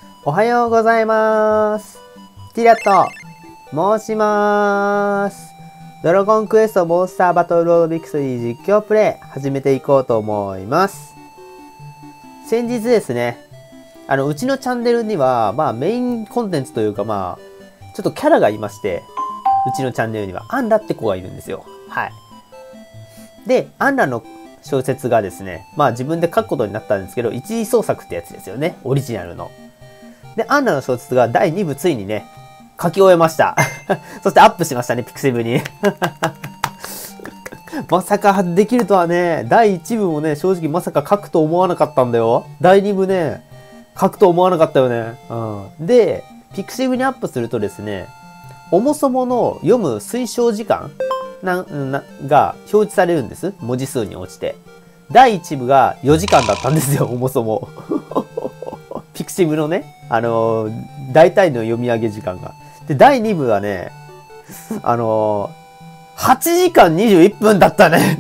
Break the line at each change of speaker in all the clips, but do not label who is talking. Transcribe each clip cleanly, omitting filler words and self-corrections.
おはようございます。ティラと申します。ドラゴンクエストモンスターバトルロードビクトリー実況プレイ始めていこうと思います。先日ですね、うちのチャンネルには、メインコンテンツというか、ちょっとキャラがいまして、うちのチャンネルにはアンラって子がいるんですよ。はい。で、アンラの小説がですね、自分で書くことになったんですけど、一次創作ってやつですよね。オリジナルの。で、アンラの小説が第2部ついにね、書き終えました。そしてアップしましたね、ピクシブに。まさかできるとはね、第1部もね、正直まさか書くと思わなかったんだよ。第2部ね、書くと思わなかったよね。で、ピクシブにアップするとですね、重そもの読む推奨時間が表示されるんです。文字数に応じて。第1部が4時間だったんですよ、重そも。ピクシブのね、大体の読み上げ時間が。で、第2部はね、8時間21分だったね。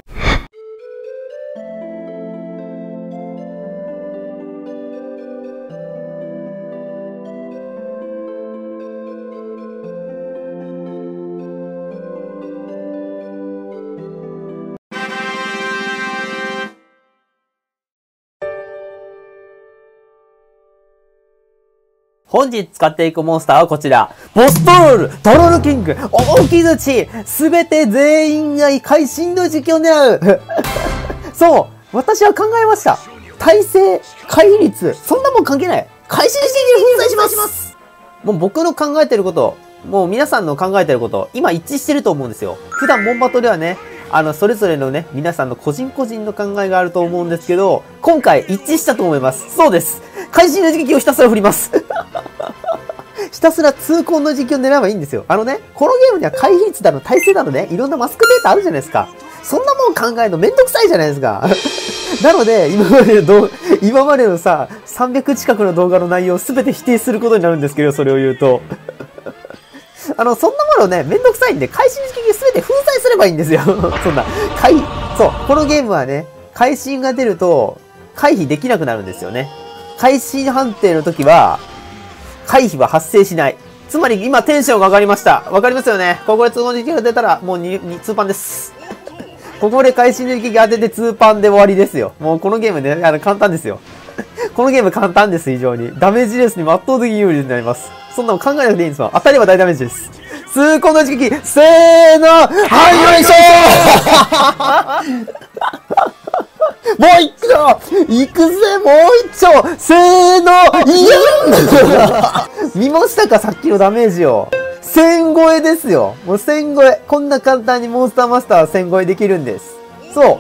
本日使っていくモンスターはこちら。ボストロール、トロールキング、大きづち、すべて全員が会心の時期を狙う。そう、私は考えました。耐性、回避率、そんなもん関係ない。会心の時期を粉砕します。もう僕の考えてること、もう皆さんの考えてること、今一致してると思うんですよ。普段モンバトではね、それぞれのね、皆さんの個人個人の考えがあると思うんですけど、今回一致したと思います。そうです。会心の時期をひたすら振ります。ひたすら痛恨の時期を狙えばいいんですよ。このゲームには回避率だの、耐性だのね、いろんなマスクデータあるじゃないですか。そんなもん考えるのめんどくさいじゃないですか。なので、今までのさ、300近くの動画の内容を全て否定することになるんですけど、それを言うと。そんなものね、めんどくさいんで、会心の時期全て粉砕すればいいんですよ。そんな、そう、このゲームはね、会心が出ると、回避できなくなるんですよね。会心判定の時は、回避は発生しない。つまり今テンションが上がりました。わかりますよね。ここで通の時期が出たら、もう2パンです。ここで会心の時期が当てて2パンで終わりですよ。もうこのゲームね、簡単ですよ。このゲーム簡単です、非常に。ダメージレースに圧倒的有利になります。そんなの考えなくていいんですよ。当たれば大ダメージです。痛恨の時期、せーの、はいよいしょーもう一丁行くぜもう一丁せーのいや見ましたかさっきのダメージを。1000超えですよ。もう1000超え。こんな簡単にモンスターマスターは1000超えできるんです。そう。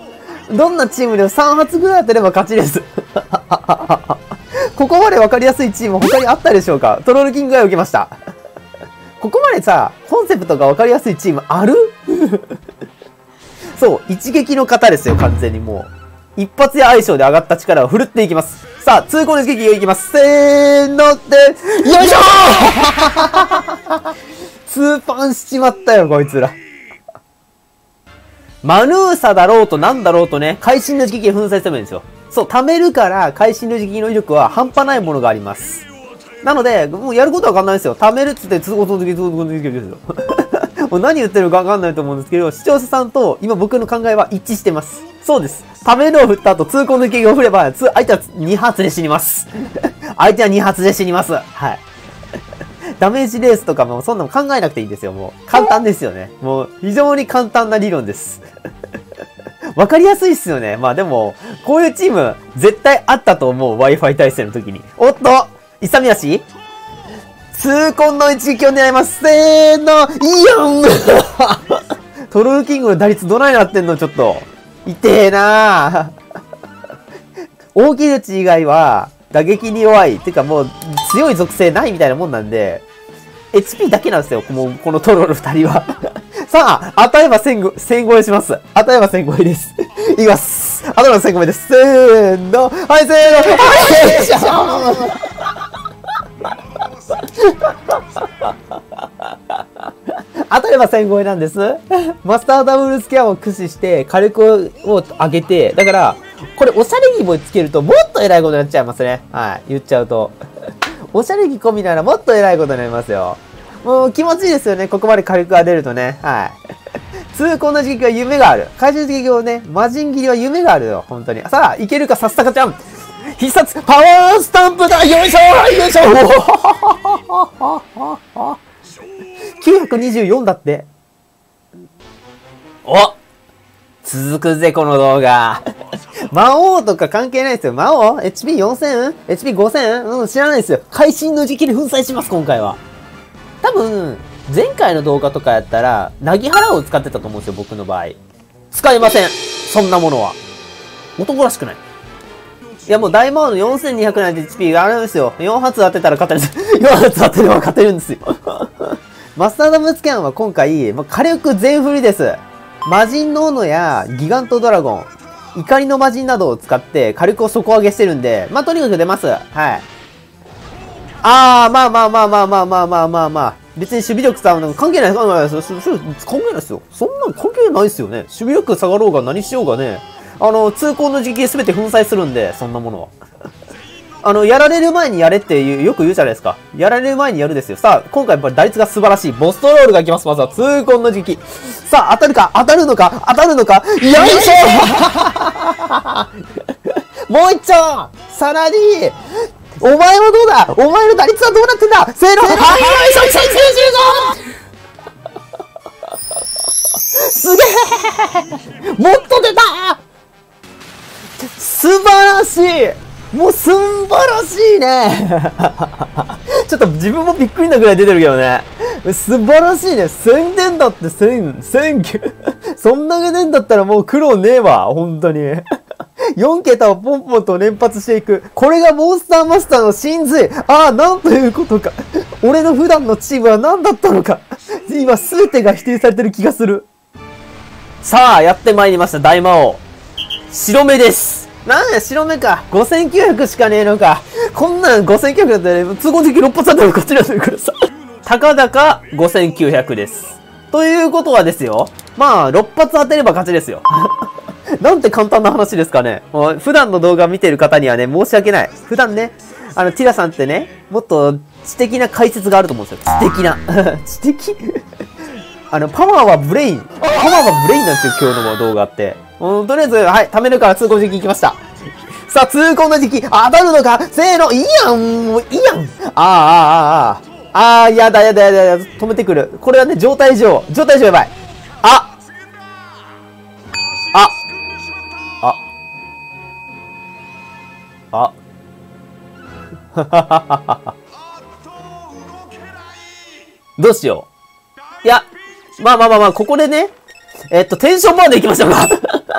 どんなチームでも3発ぐらい当てれば勝ちです。ここまで分かりやすいチーム他にあったでしょうか。トロールキングが受けました。ここまでさ、コンセプトが分かりやすいチームあるそう、一撃の型ですよ、完全にもう。一発や相性で上がった力を振るっていきます。さあ、痛恨の一撃をいきます。せーので、よいしょー2パンしちまったよ、こいつら。マヌーサだろうとなんだろうとね、会心の時期を粉砕すればいいんですよ。そう、貯めるから、会心の時期の威力は半端ないものがあります。なので、もうやることは簡単ですよ。貯めるっつって、痛恨の時期ですよ。もう何言ってるか分かんないと思うんですけど、視聴者さんと今僕の考えは一致してます。そうです。貯めるを振った後、痛恨の撃を振れば、相手は2発で死にます。相手は2発で死にます。はい。ダメージレースとかもそんなの考えなくていいんですよ。もう簡単ですよね。もう非常に簡単な理論です。わかりやすいっすよね。でも、こういうチーム絶対あったと思う。Wi-Fi 対戦の時に。おっと勇み足痛恨の一撃を狙います。せーの、イヨントロールキングの打率どないなってんのちょっと。痛えな大木口以外は打撃に弱い。てかもう強い属性ないみたいなもんなんで、HP だけなんですよ。もうこのトロール二人は。さあ、当たれば1000超えします。当たれば1000超えです。いきます。当たれば1000超えです。せーの。はい、せーの。はい、よいしょ当たれば1000超えなんです。マスターダブルスキャンを駆使して火力を上げて、だから、これおしゃれにもつけるともっと偉いことになっちゃいますね。はい、言っちゃうと。 おしゃれ着込みならもっと偉いことになりますよ。もう気持ちいいですよね。ここまで火力が出るとね。はい。痛恨の刺激は夢がある。怪獣的をね、魔人斬りは夢があるよ。本当に。さあ、いけるか、さっさかちゃん。必殺、パワースタンプだ。よいしょよいしょ924だって。お、続くぜ、この動画。魔王とか関係ないですよ。魔王 ?HP4000?HP5000? うん、知らないですよ。会心の時期に粉砕します、今回は。多分、前回の動画とかやったら、なぎ払うを使ってたと思うんですよ、僕の場合。使いません。そんなものは。男らしくない。いや、もう大魔王の4200なんて HP があるんですよ。4発当てたら勝てるんです。4発当てれば勝てるんですよ。マスターダムスキャンは今回、火力全振りです。魔人の斧やギガントドラゴン、怒りの魔人などを使って火力を底上げしてるんで、まあ、とにかく出ます。はい。まあ。別に守備力さ、関係ない。関係ないですよ。そんなん関係ないですよね。守備力下がろうが何しようがね。痛恨の時期すべて粉砕するんで、そんなものは。やられる前にやれってよく言うじゃないですか。やられる前にやるですよ。さあ、今回やっぱり打率が素晴らしい。ボストロールがいきます。まずは痛恨の時期。さあ、当たるか当たるのかよいしょもう一丁さらにお前はどうだお前の打率はどうなってんだせーのはいよいしょすげえもっと出た素晴らしいもう素晴らしいねちょっと自分もびっくりなぐらい出てるけどね。素晴らしいね。1000点だって1000そんなげねんだったらもう苦労ねえわ。本当に。4桁をポンポンと連発していく。これがモンスターマスターの真髄。ああ、なんということか。俺の普段のチームは何だったのか。今全てが否定されてる気がする。さあ、やってまいりました。大魔王。白目です。なんや、白目か。5900しかねえのか。こんなん5900だったら、ね、都合的6発あったらこっちなんだからさ。たかだか5900です。ということはですよ。まあ、6発当てれば勝ちですよ。なんて簡単な話ですかね。普段の動画見てる方にはね、申し訳ない。普段ね、ティラさんってね、もっと知的な解説があると思うんですよ。知的な。知的パワーはブレイン。パワーはブレインなんですよ、今日の動画って。とりあえず、はい、貯めるから通行時期行きました。さあ、通行の時期、当たるのかせーの、いいやんもういいやんやだ、止めてくる。これはね、状態異常やばい。どうしよう。いや、まあ、ここでね、テンションバーでいきましょうか。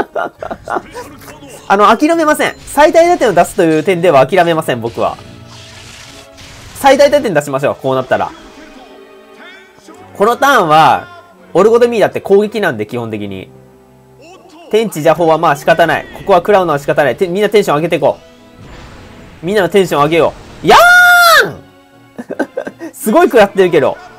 諦めません。最大打点を出すという点では諦めません、僕は。最大打点出しましょう、こうなったら。このターンは、オルゴドミーだって攻撃なんで、基本的に。天地邪法はまあ仕方ない。ここは食らうのは仕方ない。みんなテンション上げていこう。みんなのテンション上げよう。やーんすごい食らってるけど。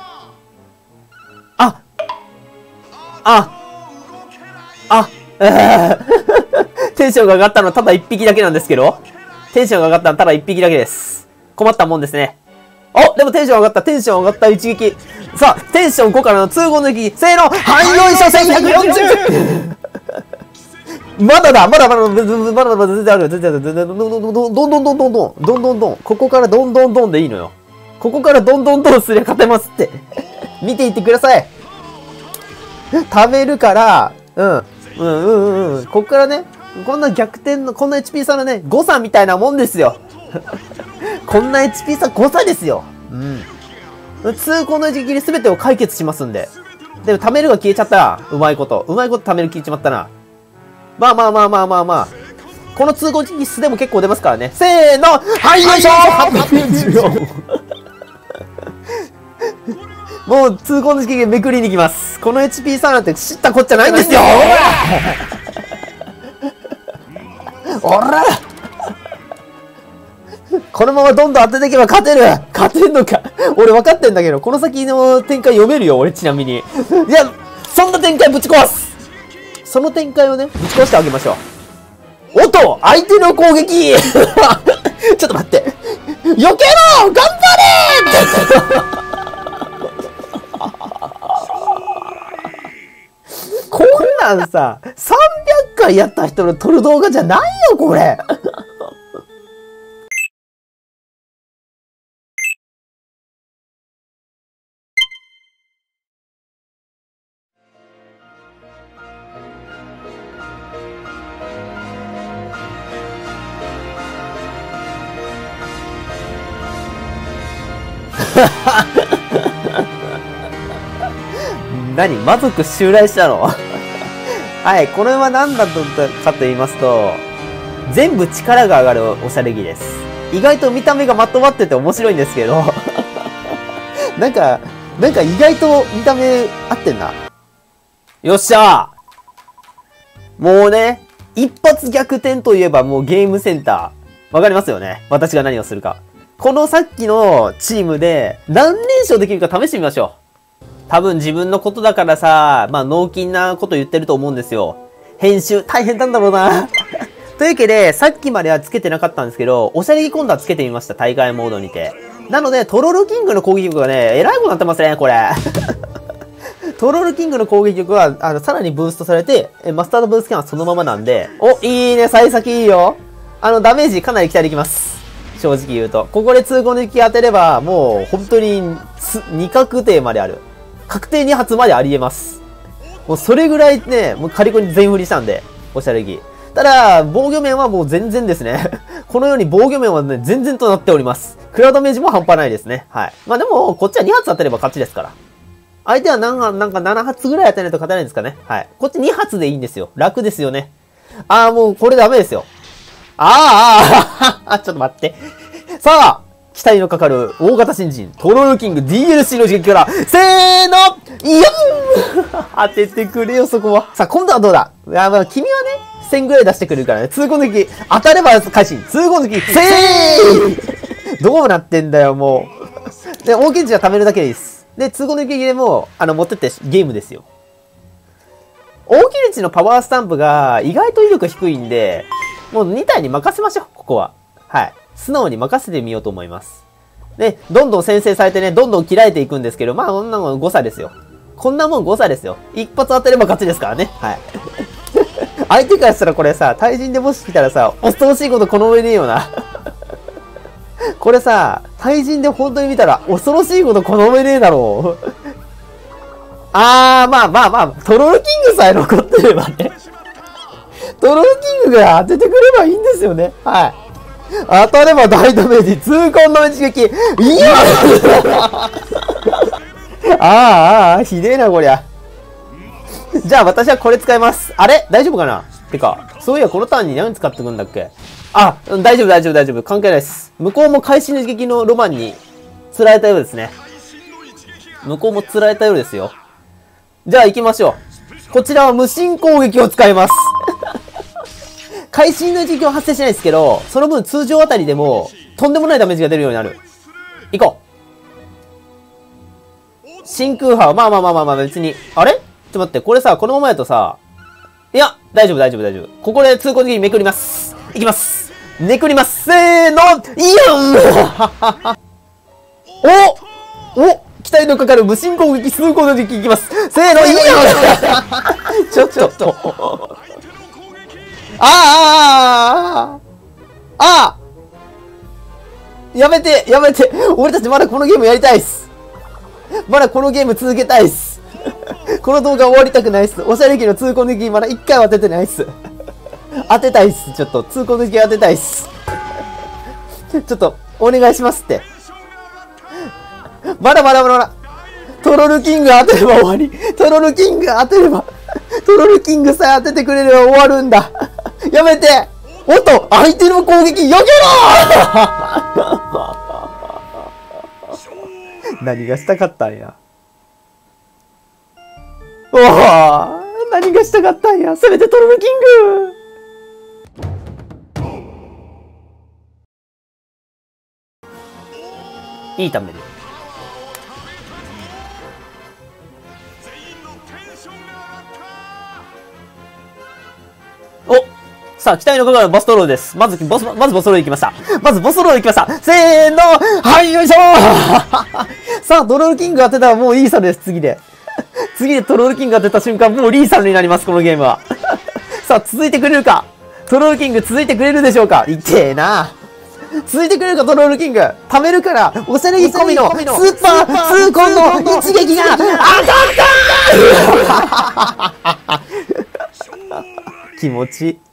テンションが上がったのはただ1匹だけなんですけど。テンションが上がったのはただ1匹だけです。困ったもんですね。でもテンション上がった一撃。さあ、テンション5からの通合の撃。せーのはいよいしょ !1140! まだ全然ある。どん。ここからどんでいいのよ。ここからどんすりゃ勝てますって。見ていってください。貯めるから、ここからね、こんな逆転の、こんな HP 差のね、誤差みたいなもんですよ。こんな HP 差誤差ですよ。通行の一撃で全てを解決しますんで。でも貯めるが消えちゃったら、うまいこと貯める消えちまったな。まあ。この通行一撃素でも結構出ますからね。せーのはいよいしょーもう通行の時期めくりに行きます。この HP 差なんて知ったこっちゃないんですよ。おらこのままどんどん当てていけば勝てんのか俺分かってんだけど、この先の展開読めるよ、俺ちなみに。いや、そんな展開ぶち壊す。その展開をね、ぶち壊してあげましょう。相手の攻撃ちょっと待って。 避けろ頑張れこんなんさ、300回やった人の撮る動画じゃないよ、これ。何魔族襲来したのはい、これは何だったかと言いますと、全部力が上がるおしゃれ着です。意外と見た目がまとまってて面白いんですけど、なんか意外と見た目合ってんな。よっしゃーもうね、一発逆転といえばもうゲームセンター。わかりますよね私が何をするか。このさっきのチームで何連勝できるか試してみましょう。多分自分のことだからさ、まあ脳筋なこと言ってると思うんですよ。編集大変なんだろうな。というわけで、さっきまではつけてなかったんですけど、おしゃれ着今度はつけてみました。大会モードにて。なので、トロルキングの攻撃力がね、えらいことになってますね、これ。トロルキングの攻撃力は、さらにブーストされて、マスタードブースキャンはそのままなんで、お、いいね、幸先いいよ。ダメージかなり期待できます。正直言うと。ここで通行抜き当てれば、もう、本当に、2確定まである。確定2発まであり得ます。もうそれぐらいね、もうカリコに全振りしたんで、おしゃれ着。ただ、防御面はもう全然ですね。このように防御面はね、全然となっております。クラウドダメージも半端ないですね。はい。まあでも、こっちは2発当てれば勝ちですから。相手はなんか7発ぐらい当てないと勝てないんですかね。はい。こっち2発でいいんですよ。楽ですよね。もうこれダメですよ。ちょっと待って。さあ期待のかかる大型新人、トロールキング DLC の刺激から、せーのいや当ててくれよ、そこは。さあ、今度はどうだ。まあ、君はね、1000ぐらい出してくれるからね。通行抜き。当たれば開始。通行抜き。せーどうなってんだよ、もう。で、大きい値は貯めるだけです。で、通行抜きでも、持ってってゲームですよ。大きい値のパワースタンプが意外と威力低いんで、もう2体に任せましょう、ここは。はい。素直に任せてみようと思います。で、どんどん先制されてね、どんどん切られていくんですけど、まあ、こんなもん誤差ですよ。こんなもん誤差ですよ。一発当てれば勝ちですからね。はい。相手からしたらこれさ、対人でもし来たらさ、恐ろしいことこの上ねえよな。これさ、対人で本当に見たら、恐ろしいことこの上ねえだろう。まあ、トロルキングさえ残ってればね。トロルキングが当ててくればいいんですよね。はい。当たれば大ダメージ、痛恨の一撃。いやひでえな、こりゃ。じゃあ私はこれ使います。あれ大丈夫かなてか、そういやこのターンに何使ってくんだっけ。大丈夫。関係ないです。向こうも会心の一撃のロマンに釣られたようですね。向こうも釣られたようですよ。じゃあ行きましょう。こちらは無心攻撃を使います。会心の一撃は発生しないですけど、その分通常あたりでも、とんでもないダメージが出るようになる。行こう。真空波は、まあ、別に。あれちょっと待って、これさ、このままやとさ、いや、大丈夫。ここで通行的にめくります。いきます。めくります。せーの、いやんお期待のかかる無心攻撃、通行の時いきます。せーの、いやんちょっと。やめて俺たちまだこのゲームやりたいっす。まだこのゲーム続けたいっす。この動画終わりたくないっす。おしゃれ着の通行抜きまだ1回は当ててないっす。当てたいっす。ちょっと通行抜き当てたいっす。ちょっとお願いしますって。まだトロルキング当てれば終わり。トロルキング当てればトロルキングさえ当ててくれれば終わるんだ。やめておっと相手の攻撃避けろ何がしたかったんや。何がしたかったんや。せめてトロルキングいいために。 さあ、期待のかかるボストロールです。まずボストロール行きました。まずボストロール行きました。せーのはい、よいしょーさあ、トロールキング当てたらもういい差です、次で。次でトロールキング当てた瞬間、もうリーサルになります、このゲームは。さあ、続いてくれるかトロールキング続いてくれるでしょうか。いってえな。続いてくれるか、トロールキング。貯めるから、おしゃれぎ込みのスーパー痛恨の一撃が当たったー気持ちいい。